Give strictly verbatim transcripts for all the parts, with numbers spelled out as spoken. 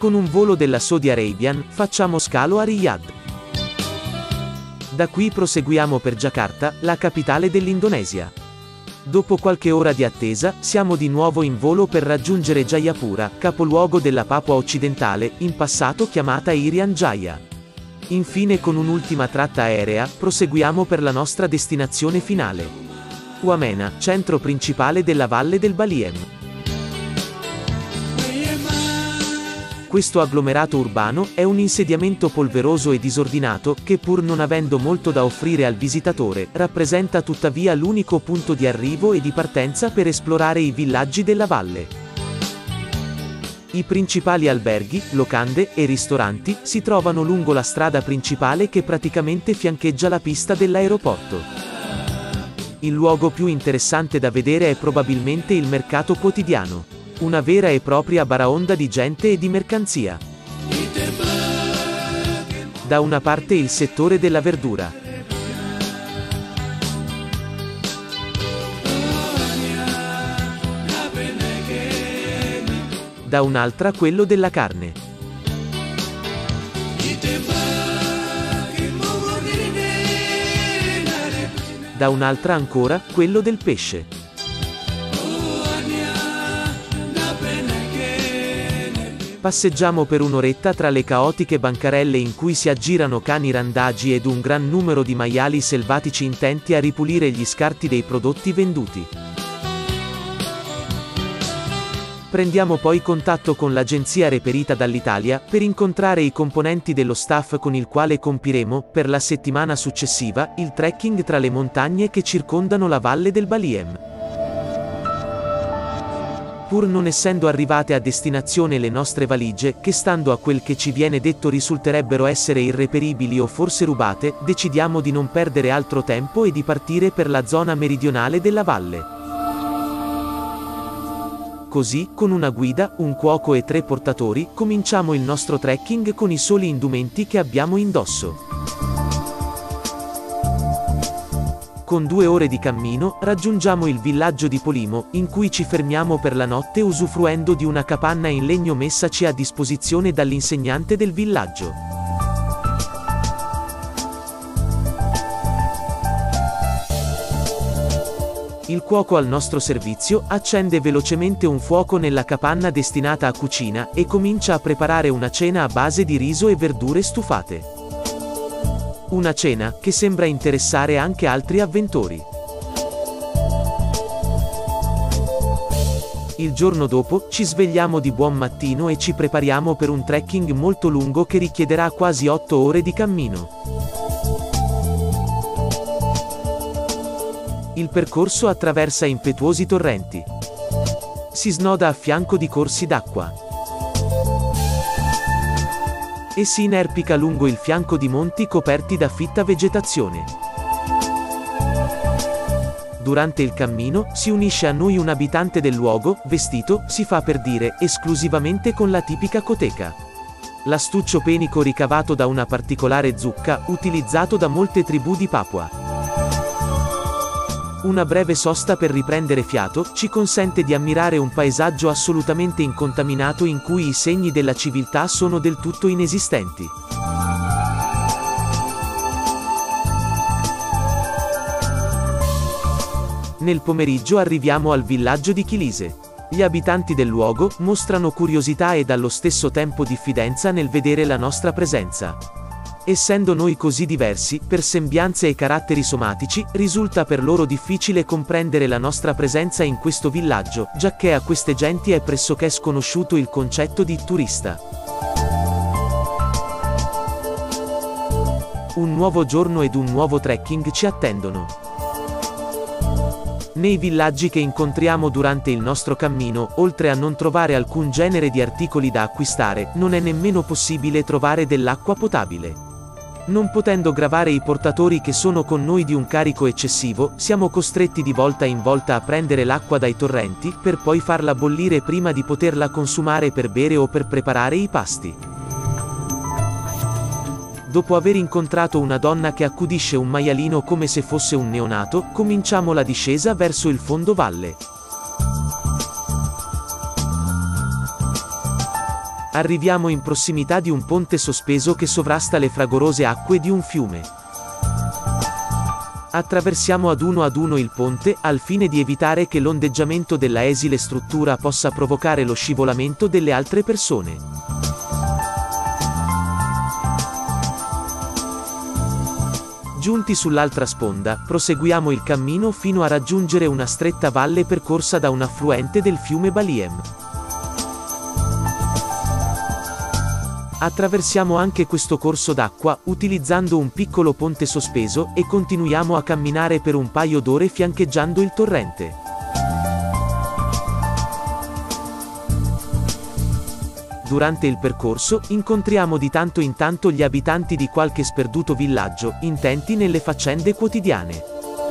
Con un volo della Saudi Arabian, facciamo scalo a Riyadh. Da qui proseguiamo per Giacarta, la capitale dell'Indonesia. Dopo qualche ora di attesa, siamo di nuovo in volo per raggiungere Jayapura, capoluogo della Papua occidentale, in passato chiamata Irian Jaya. Infine, con un'ultima tratta aerea, proseguiamo per la nostra destinazione finale. Wamena, centro principale della valle del Baliem. Questo agglomerato urbano è un insediamento polveroso e disordinato che, pur non avendo molto da offrire al visitatore, rappresenta tuttavia l'unico punto di arrivo e di partenza per esplorare i villaggi della valle. I principali alberghi, locande e ristoranti si trovano lungo la strada principale che praticamente fiancheggia la pista dell'aeroporto. Il luogo più interessante da vedere è probabilmente il mercato quotidiano. Una vera e propria baraonda di gente e di mercanzia. Da una parte il settore della verdura. Da un'altra quello della carne. Da un'altra ancora quello del pesce. Passeggiamo per un'oretta tra le caotiche bancarelle in cui si aggirano cani randagi ed un gran numero di maiali selvatici intenti a ripulire gli scarti dei prodotti venduti. Prendiamo poi contatto con l'agenzia reperita dall'Italia, per incontrare i componenti dello staff con il quale compiremo, per la settimana successiva, il trekking tra le montagne che circondano la valle del Baliem. Pur non essendo arrivate a destinazione le nostre valigie, che stando a quel che ci viene detto risulterebbero essere irreperibili o forse rubate, decidiamo di non perdere altro tempo e di partire per la zona meridionale della valle. Così, con una guida, un cuoco e tre portatori, cominciamo il nostro trekking con i soli indumenti che abbiamo indosso. Con due ore di cammino, raggiungiamo il villaggio di Polimo, in cui ci fermiamo per la notte usufruendo di una capanna in legno messaci a disposizione dall'insegnante del villaggio. Il cuoco al nostro servizio accende velocemente un fuoco nella capanna destinata a cucina e comincia a preparare una cena a base di riso e verdure stufate. Una cena che sembra interessare anche altri avventori. Il giorno dopo, ci svegliamo di buon mattino e ci prepariamo per un trekking molto lungo che richiederà quasi otto ore di cammino. Il percorso attraversa impetuosi torrenti. Si snoda a fianco di corsi d'acqua. E si inerpica lungo il fianco di monti coperti da fitta vegetazione. Durante il cammino, si unisce a noi un abitante del luogo, vestito, si fa per dire, esclusivamente con la tipica coteca. L'astuccio penico ricavato da una particolare zucca, utilizzato da molte tribù di Papua. Una breve sosta per riprendere fiato, ci consente di ammirare un paesaggio assolutamente incontaminato in cui i segni della civiltà sono del tutto inesistenti. Nel pomeriggio arriviamo al villaggio di Chilise. Gli abitanti del luogo mostrano curiosità e allo stesso tempo diffidenza nel vedere la nostra presenza. Essendo noi così diversi, per sembianze e caratteri somatici, risulta per loro difficile comprendere la nostra presenza in questo villaggio, giacché a queste genti è pressoché sconosciuto il concetto di turista. Un nuovo giorno ed un nuovo trekking ci attendono. Nei villaggi che incontriamo durante il nostro cammino, oltre a non trovare alcun genere di articoli da acquistare, non è nemmeno possibile trovare dell'acqua potabile. Non potendo gravare i portatori che sono con noi di un carico eccessivo, siamo costretti di volta in volta a prendere l'acqua dai torrenti, per poi farla bollire prima di poterla consumare per bere o per preparare i pasti. Dopo aver incontrato una donna che accudisce un maialino come se fosse un neonato, cominciamo la discesa verso il fondo valle. Arriviamo in prossimità di un ponte sospeso che sovrasta le fragorose acque di un fiume. Attraversiamo ad uno ad uno il ponte, al fine di evitare che l'ondeggiamento della esile struttura possa provocare lo scivolamento delle altre persone. Giunti sull'altra sponda, proseguiamo il cammino fino a raggiungere una stretta valle percorsa da un affluente del fiume Baliem. Attraversiamo anche questo corso d'acqua, utilizzando un piccolo ponte sospeso, e continuiamo a camminare per un paio d'ore fiancheggiando il torrente. Durante il percorso, incontriamo di tanto in tanto gli abitanti di qualche sperduto villaggio, intenti nelle faccende quotidiane.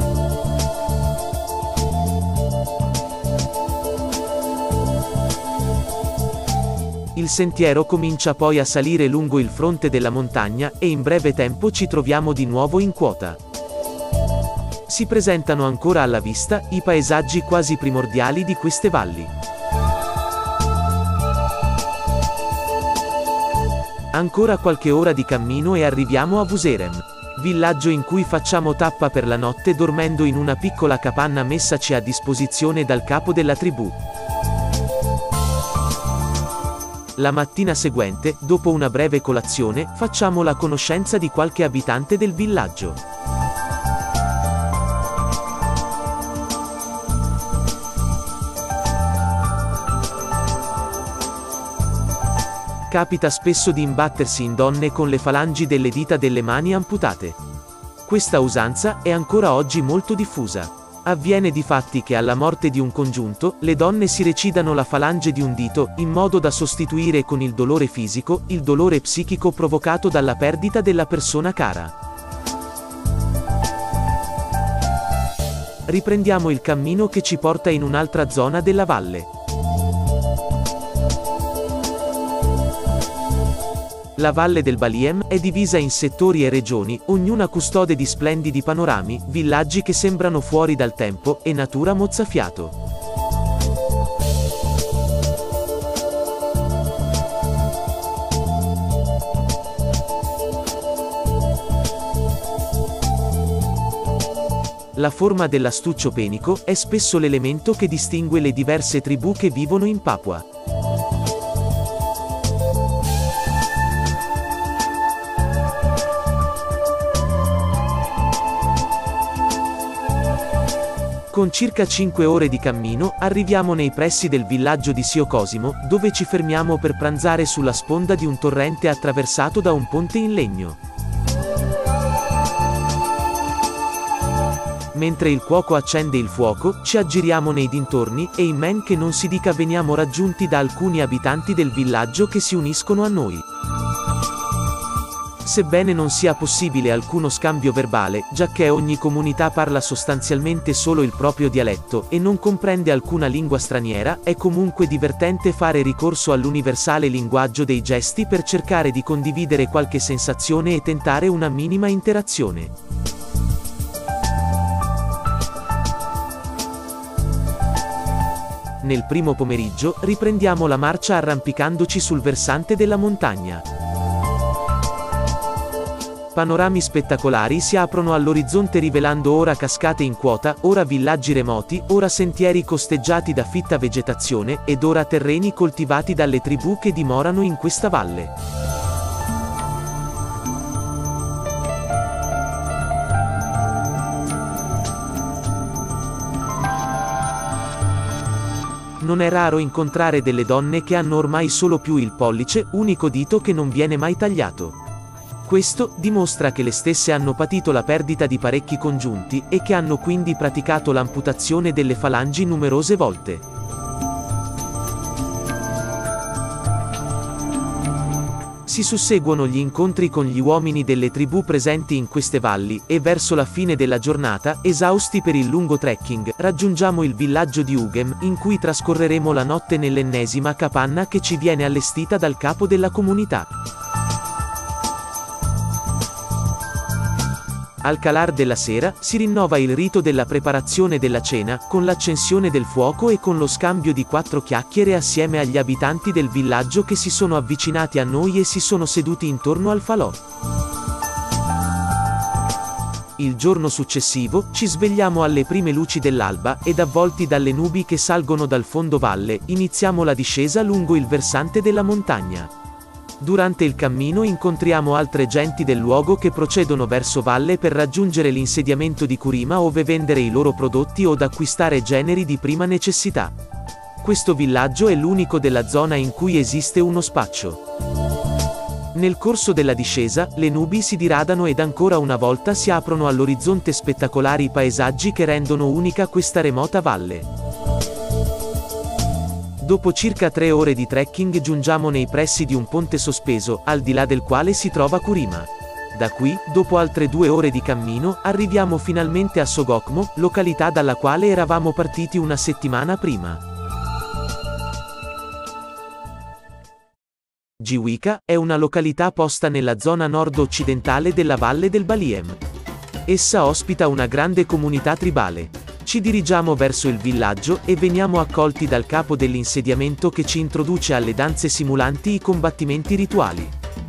Il sentiero comincia poi a salire lungo il fronte della montagna, e in breve tempo ci troviamo di nuovo in quota. Si presentano ancora alla vista i paesaggi quasi primordiali di queste valli. Ancora qualche ora di cammino e arriviamo a Vuserem, villaggio in cui facciamo tappa per la notte dormendo in una piccola capanna messaci a disposizione dal capo della tribù. La mattina seguente, dopo una breve colazione, facciamo la conoscenza di qualche abitante del villaggio. Capita spesso di imbattersi in donne con le falangi delle dita delle mani amputate. Questa usanza è ancora oggi molto diffusa. Avviene difatti che alla morte di un congiunto, le donne si recidano la falange di un dito, in modo da sostituire con il dolore fisico, il dolore psichico provocato dalla perdita della persona cara. Riprendiamo il cammino che ci porta in un'altra zona della valle. La valle del Baliem è divisa in settori e regioni, ognuna custode di splendidi panorami, villaggi che sembrano fuori dal tempo, e natura mozzafiato. La forma dell'astuccio penico è spesso l'elemento che distingue le diverse tribù che vivono in Papua. Con circa cinque ore di cammino, arriviamo nei pressi del villaggio di Sio Cosimo, dove ci fermiamo per pranzare sulla sponda di un torrente attraversato da un ponte in legno. Mentre il cuoco accende il fuoco, ci aggiriamo nei dintorni, e in men che non si dica veniamo raggiunti da alcuni abitanti del villaggio che si uniscono a noi. Sebbene non sia possibile alcuno scambio verbale, giacché ogni comunità parla sostanzialmente solo il proprio dialetto, e non comprende alcuna lingua straniera, è comunque divertente fare ricorso all'universale linguaggio dei gesti per cercare di condividere qualche sensazione e tentare una minima interazione. Nel primo pomeriggio, riprendiamo la marcia arrampicandoci sul versante della montagna. Panorami spettacolari si aprono all'orizzonte rivelando ora cascate in quota, ora villaggi remoti, ora sentieri costeggiati da fitta vegetazione, ed ora terreni coltivati dalle tribù che dimorano in questa valle. Non è raro incontrare delle donne che hanno ormai solo più il pollice, unico dito che non viene mai tagliato. Questo dimostra che le stesse hanno patito la perdita di parecchi congiunti, e che hanno quindi praticato l'amputazione delle falangi numerose volte. Si susseguono gli incontri con gli uomini delle tribù presenti in queste valli, e verso la fine della giornata, esausti per il lungo trekking, raggiungiamo il villaggio di Ugem, in cui trascorreremo la notte nell'ennesima capanna che ci viene allestita dal capo della comunità. Al calar della sera, si rinnova il rito della preparazione della cena, con l'accensione del fuoco e con lo scambio di quattro chiacchiere assieme agli abitanti del villaggio che si sono avvicinati a noi e si sono seduti intorno al falò. Il giorno successivo, ci svegliamo alle prime luci dell'alba, ed avvolti dalle nubi che salgono dal fondo valle, iniziamo la discesa lungo il versante della montagna. Durante il cammino incontriamo altre genti del luogo che procedono verso valle per raggiungere l'insediamento di Kurima ove vendere i loro prodotti od acquistare generi di prima necessità. Questo villaggio è l'unico della zona in cui esiste uno spaccio. Nel corso della discesa, le nubi si diradano ed ancora una volta si aprono all'orizzonte spettacolari paesaggi che rendono unica questa remota valle. Dopo circa tre ore di trekking giungiamo nei pressi di un ponte sospeso, al di là del quale si trova Kurima. Da qui, dopo altre due ore di cammino, arriviamo finalmente a Sogokmo, località dalla quale eravamo partiti una settimana prima. Jiwika è una località posta nella zona nord-occidentale della valle del Baliem. Essa ospita una grande comunità tribale. Ci dirigiamo verso il villaggio e veniamo accolti dal capo dell'insediamento che ci introduce alle danze simulanti i combattimenti rituali.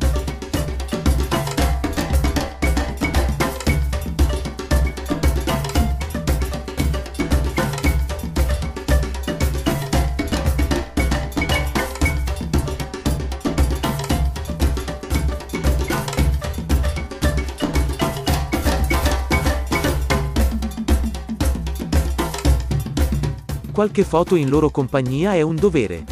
Qualche foto in loro compagnia è un dovere.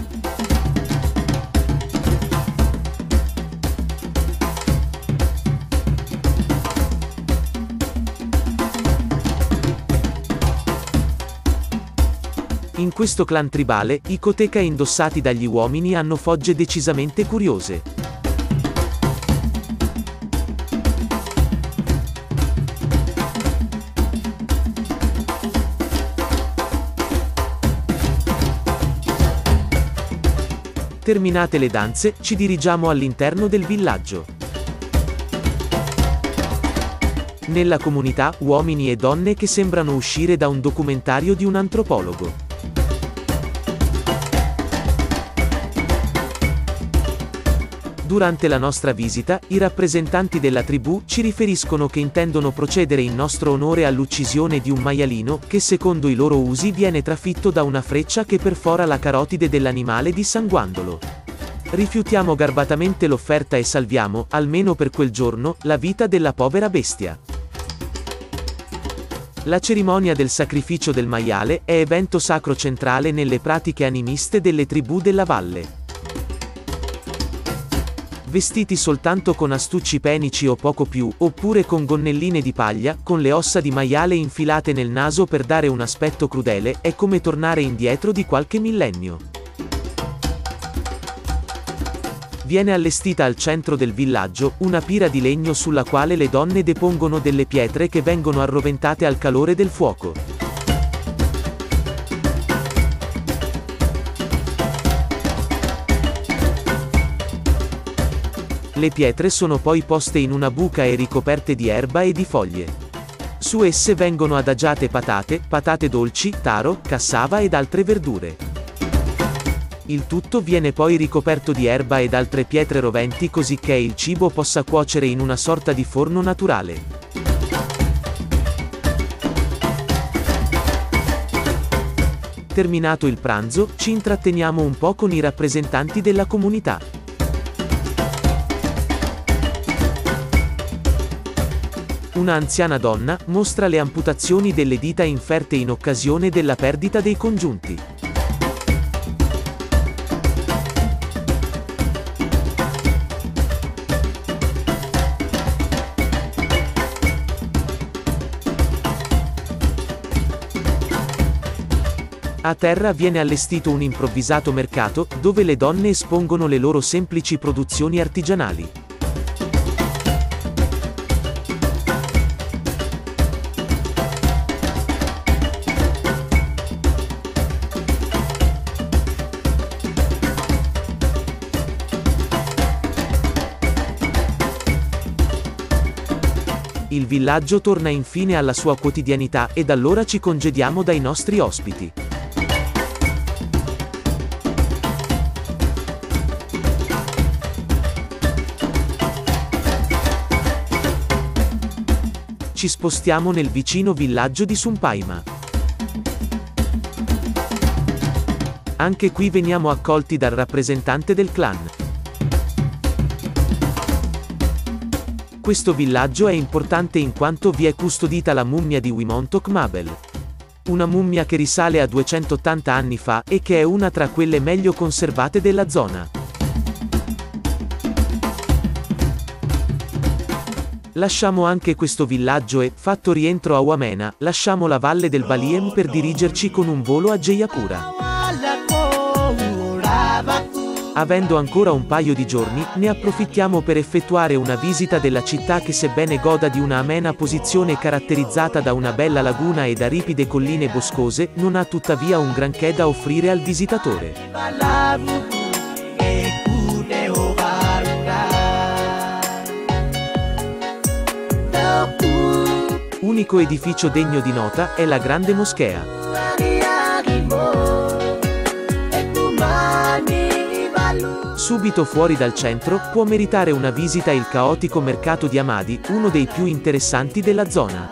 In questo clan tribale, i koteka indossati dagli uomini hanno fogge decisamente curiose. Terminate le danze, ci dirigiamo all'interno del villaggio. Nella comunità, uomini e donne che sembrano uscire da un documentario di un antropologo. Durante la nostra visita, i rappresentanti della tribù ci riferiscono che intendono procedere in nostro onore all'uccisione di un maialino, che secondo i loro usi viene trafitto da una freccia che perfora la carotide dell'animale dissanguandolo. Rifiutiamo garbatamente l'offerta e salviamo, almeno per quel giorno, la vita della povera bestia. La cerimonia del sacrificio del maiale è evento sacro centrale nelle pratiche animiste delle tribù della valle. Vestiti soltanto con astucci penici o poco più, oppure con gonnelline di paglia, con le ossa di maiale infilate nel naso per dare un aspetto crudele, è come tornare indietro di qualche millennio. Viene allestita al centro del villaggio, una pira di legno sulla quale le donne depongono delle pietre che vengono arroventate al calore del fuoco. Le pietre sono poi poste in una buca e ricoperte di erba e di foglie. Su esse vengono adagiate patate, patate dolci, taro, cassava ed altre verdure. Il tutto viene poi ricoperto di erba ed altre pietre roventi così che il cibo possa cuocere in una sorta di forno naturale. Terminato il pranzo, ci intratteniamo un po' con i rappresentanti della comunità. Una anziana donna mostra le amputazioni delle dita inferte in occasione della perdita dei congiunti. A terra viene allestito un improvvisato mercato, dove le donne espongono le loro semplici produzioni artigianali. Il villaggio torna infine alla sua quotidianità ed allora ci congediamo dai nostri ospiti. Ci spostiamo nel vicino villaggio di Sumpaima. Anche qui veniamo accolti dal rappresentante del clan. Questo villaggio è importante in quanto vi è custodita la mummia di Wimontok Mabel. Una mummia che risale a duecentottanta anni fa e che è una tra quelle meglio conservate della zona. Lasciamo anche questo villaggio e, fatto rientro a Wamena, lasciamo la valle del Baliem per dirigerci con un volo a Jayapura. Avendo ancora un paio di giorni, ne approfittiamo per effettuare una visita della città che, sebbene goda di una amena posizione caratterizzata da una bella laguna e da ripide colline boscose, non ha tuttavia un granché da offrire al visitatore. Unico edificio degno di nota è la Grande Moschea. Subito fuori dal centro, può meritare una visita il caotico mercato di Amadi, uno dei più interessanti della zona.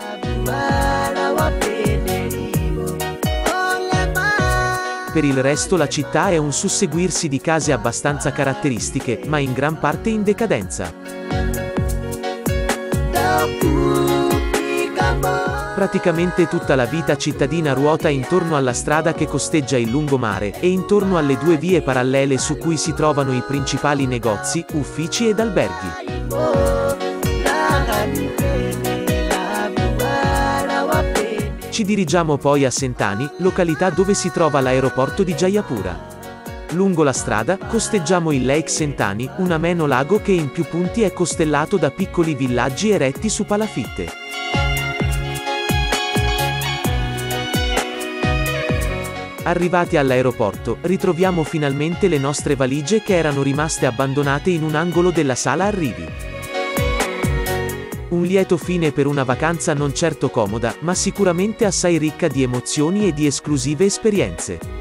Per il resto la città è un susseguirsi di case abbastanza caratteristiche, ma in gran parte in decadenza. Praticamente tutta la vita cittadina ruota intorno alla strada che costeggia il lungomare, e intorno alle due vie parallele su cui si trovano i principali negozi, uffici ed alberghi. Ci dirigiamo poi a Sentani, località dove si trova l'aeroporto di Jayapura. Lungo la strada, costeggiamo il Lake Sentani, un ameno lago che in più punti è costellato da piccoli villaggi eretti su palafitte. Arrivati all'aeroporto, ritroviamo finalmente le nostre valigie che erano rimaste abbandonate in un angolo della sala arrivi. Un lieto fine per una vacanza non certo comoda, ma sicuramente assai ricca di emozioni e di esclusive esperienze.